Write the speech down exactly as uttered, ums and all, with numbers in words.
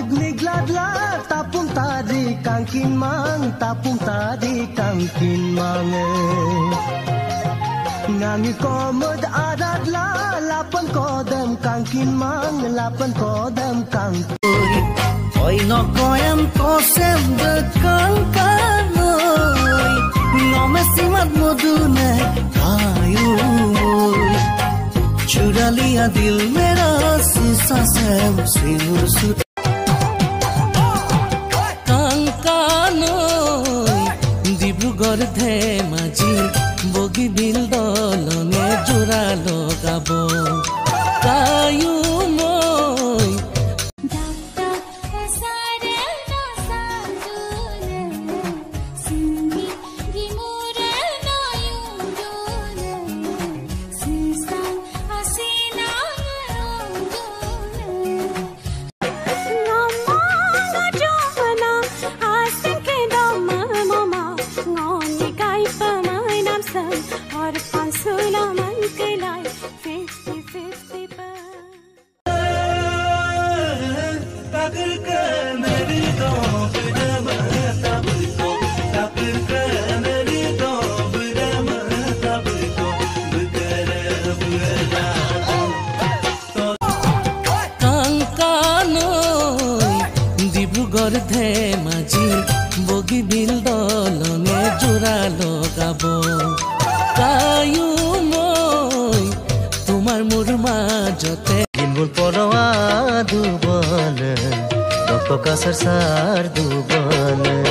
Migladla tapung tadi kangkin mang tapung tadi kangkin mang Nangi komod adadla lapan kodam kangkin mang lapan kodam kangkin Oi no koyam kosem dekang kanoi No mesimat modune ayu चुरा लिया दिल मेरा शीशा से सिंदूर सुत कांकानोई डिब्रुगढ़ धेमाजी बगी bill दलने जोरा लगाबो कायु moi Dibrugarh Dhemaji বগী বিল দলনে জোৰা লগাব কায়ু মই তোমাৰ মোৰ মাজতে দিনবোৰ পৰৱা দুবন ডক্টৰ কাছাৰ সাৰ দুবন